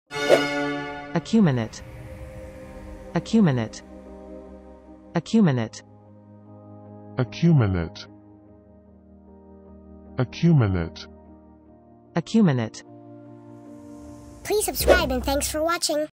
Acuminate. Acuminate. Acuminate. Acuminate. Acuminate. Acuminate. Please subscribe and thanks for watching.